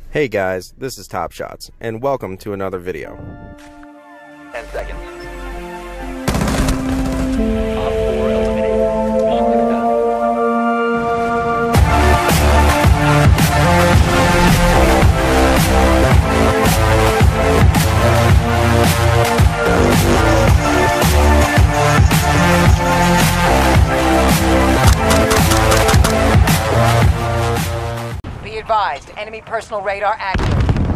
Hey guys, this is Top Shots, and welcome to another video. 10 seconds. Op 4 eliminated. Mission success. Be advised, enemy personal radar active.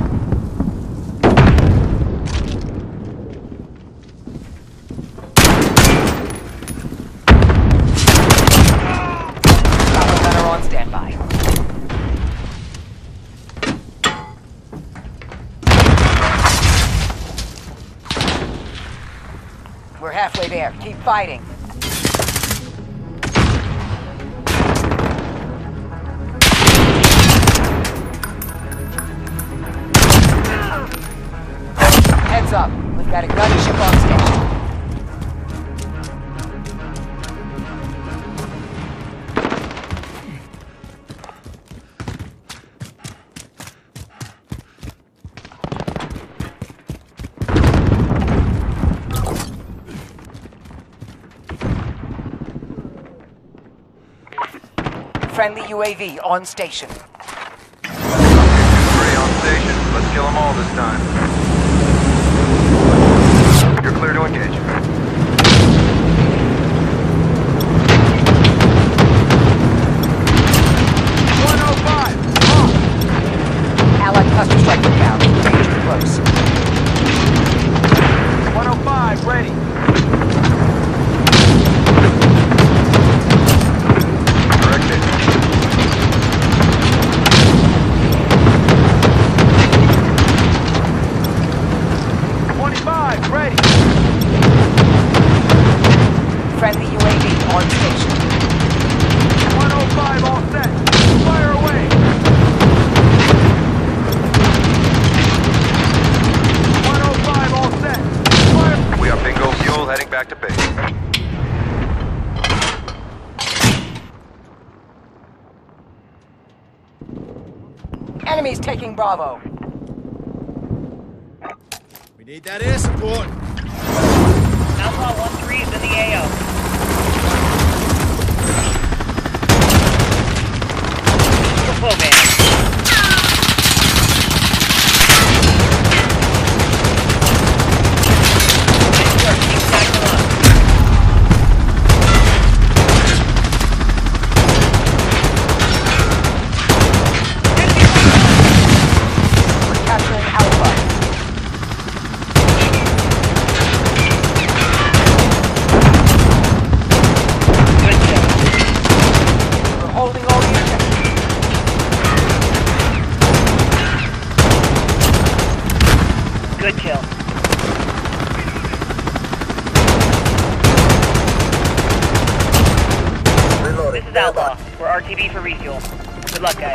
Chopper gunner on standby. We're halfway there. Keep fighting. Heads up. We've got a gunship on station. Friendly UAV on station. 3 on station. Let's kill them all this time. You're clear to engage. 105. Allied cluster strike inbound. Danger close. 105, ready. Directed. 25, ready. Friendly UAV on station. 105 all set. Fire away. 105 all set. Fire. We have bingo fuel heading back to base. Enemies taking Bravo. We need that air support. Alpha 1-3 is in the AO. Go flow, man. Keep tagging along. We're capturing Alpha. Good kill. We're holding all the objectives. Good kill. This is Outlaw. We're RTB for refuel. Good luck, guys.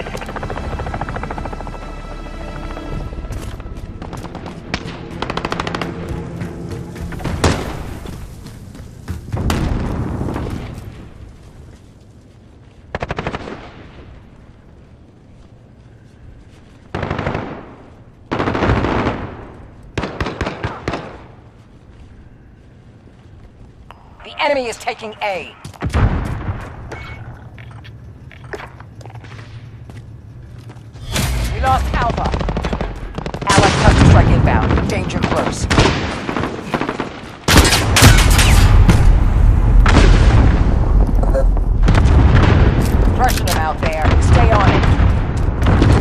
The enemy is taking A. We lost Alpha. Allied cluster strike inbound. Danger close. Crushing them out there. Stay on it.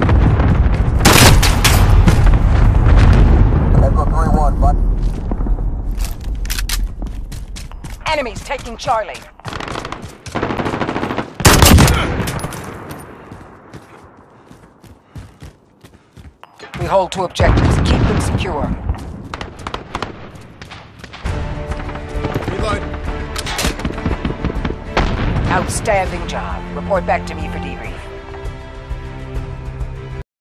Enemies taking Charlie. We hold 2 objectives. Keep them secure. Reload. Outstanding job. Report back to me for debrief.